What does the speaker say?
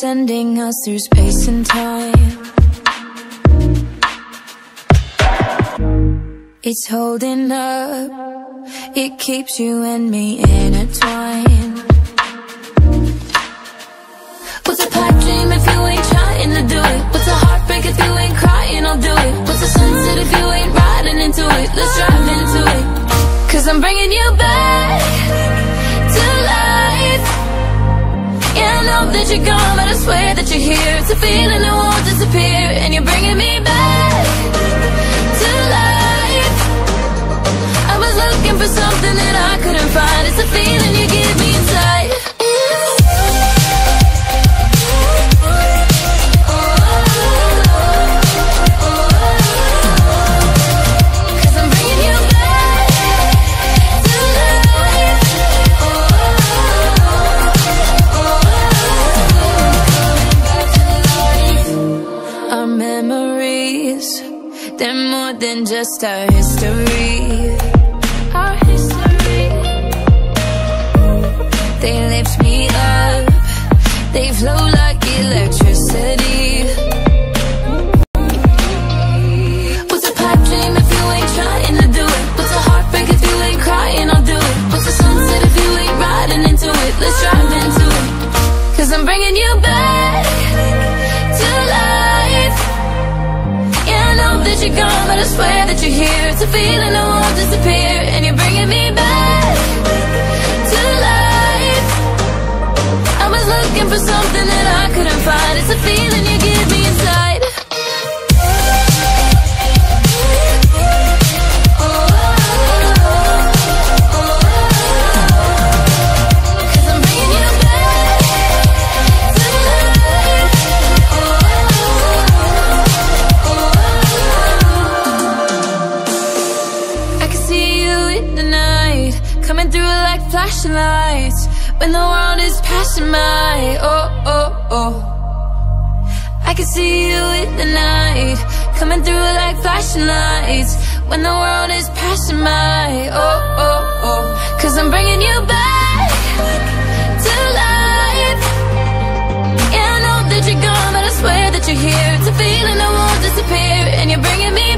sending us through space and time. It's holding up, it keeps you and me intertwined. What's a pipe dream if you ain't trying to do it? What's a heartbreak if you ain't crying? I'll do it. What's a sunset if you ain't riding into it? Let's drive into it. 'Cause I'm bringing you back to life. Yeah, I know that you're gone, but I swear that you're here. It's a feeling that won't disappear, and you're bringing me back to life. I was looking for something that I couldn't find. It's a feeling you give me inside. They're more than just our history. Our history. They lift me up, they flow like electricity. What's a pipe dream if you ain't trying to do it? What's a heartbreak if you ain't crying? I'll do it. What's a sunset if you ain't riding into it? Let's drive into it. 'Cause I'm bringing you back to life. That you're gone, but I swear that you're here. It's a feeling that won't disappear, and you're bringing me back to life. I was looking for something that I couldn't find. It's a feeling you give me inside. Coming through like flashing lights when the world is passing by. Oh, oh, oh. I can see you in the night, coming through like flashing lights when the world is passing by. Oh, oh, oh. 'Cause I'm bringing you back to life. Yeah, I know that you're gone, but I swear that you're here. It's a feeling that won't disappear, and you're bringing me